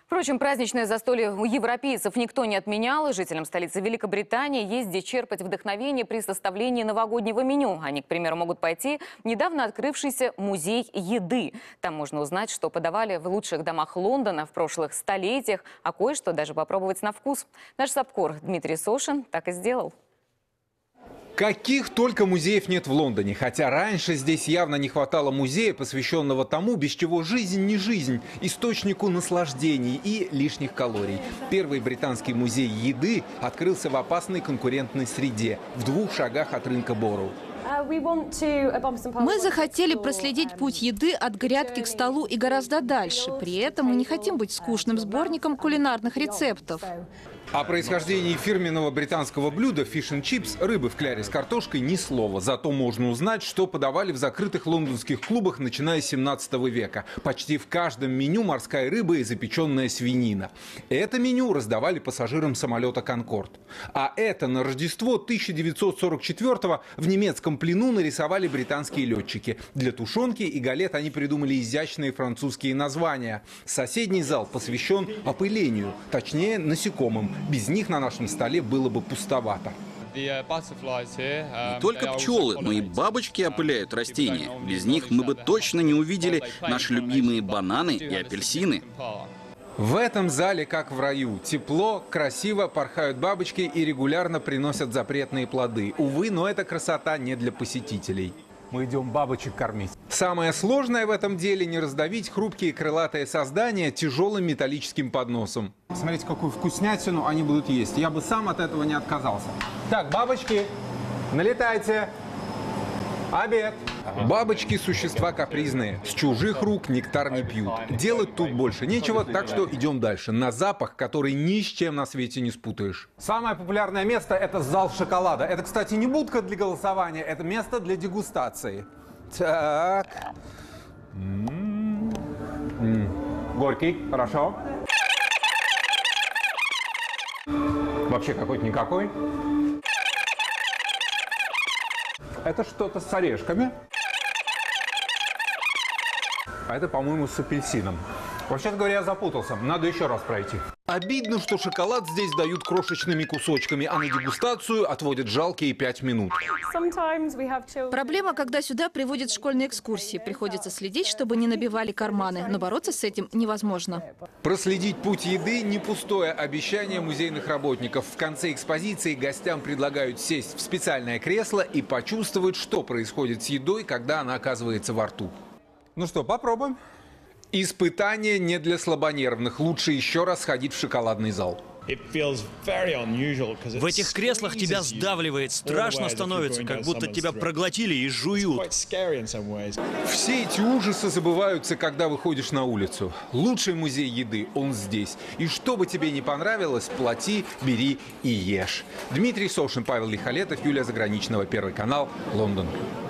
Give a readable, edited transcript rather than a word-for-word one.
Впрочем, праздничное застолье у европейцев никто не отменял. И жителям столицы Великобритании есть где черпать вдохновение при составлении новогоднего меню. Они, к примеру, могут пойти в недавно открывшийся музей еды. Там можно узнать, что подавали в лучших домах Лондона в прошлых столетиях, а кое-что даже попробовать на вкус. Наш САПКОР Дмитрий Сошин так и сделал. Каких только музеев нет в Лондоне. Хотя раньше здесь явно не хватало музея, посвященного тому, без чего жизнь не жизнь, источнику наслаждений и лишних калорий. Первый британский музей еды открылся в опасной конкурентной среде, в 2 шагах от рынка Бороу. Мы захотели проследить путь еды от грядки к столу и гораздо дальше. При этом мы не хотим быть скучным сборником кулинарных рецептов. О происхождении фирменного британского блюда «фиш энд чипс» рыбы в кляре с картошкой ни слова. Зато можно узнать, что подавали в закрытых лондонских клубах, начиная с 17 века. Почти в каждом меню морская рыба и запеченная свинина. Это меню раздавали пассажирам самолета «Конкорд». А это на Рождество 1944-го в немецком плену нарисовали британские летчики. Для тушенки и галет они придумали изящные французские названия. Соседний зал посвящен опылению, точнее насекомым. Без них на нашем столе было бы пустовато. Не только пчелы, но и бабочки опыляют растения. Без них мы бы точно не увидели наши любимые бананы и апельсины. В этом зале, как в раю, тепло, красиво, порхают бабочки и регулярно приносят запретные плоды. Увы, но эта красота не для посетителей. Мы идем бабочек кормить. Самое сложное в этом деле — не раздавить хрупкие крылатые создания тяжелым металлическим подносом. Смотрите, какую вкуснятину они будут есть. Я бы сам от этого не отказался. Так, бабочки, налетайте. Обед. Бабочки – существа капризные. С чужих рук нектар не пьют. Делать тут больше нечего, так что идем дальше. На запах, который ни с чем на свете не спутаешь. Самое популярное место – это зал шоколада. Это, кстати, не будка для голосования, это место для дегустации. Так. Горький, хорошо. Вообще какой-то никакой. Это что-то с орешками. А это, по-моему, с апельсином. Вообще-то говоря, я запутался. Надо еще раз пройти. Обидно, что шоколад здесь дают крошечными кусочками, а на дегустацию отводят жалкие 5 минут. Проблема, когда сюда приводят школьные экскурсии. Приходится следить, чтобы не набивали карманы. Но бороться с этим невозможно. Проследить путь еды – не пустое обещание музейных работников. В конце экспозиции гостям предлагают сесть в специальное кресло и почувствовать, что происходит с едой, когда она оказывается во рту. Ну что, попробуем. Испытание не для слабонервных. Лучше еще раз сходить в шоколадный зал. В этих креслах тебя сдавливает, страшно становится, как будто тебя проглотили и жуют. Все эти ужасы забываются, когда выходишь на улицу. Лучший музей еды, он здесь. И что бы тебе ни понравилось, плати, бери и ешь. Дмитрий Сошин, Павел Лихолетов, Юлия Заграничного, Первый канал, Лондон.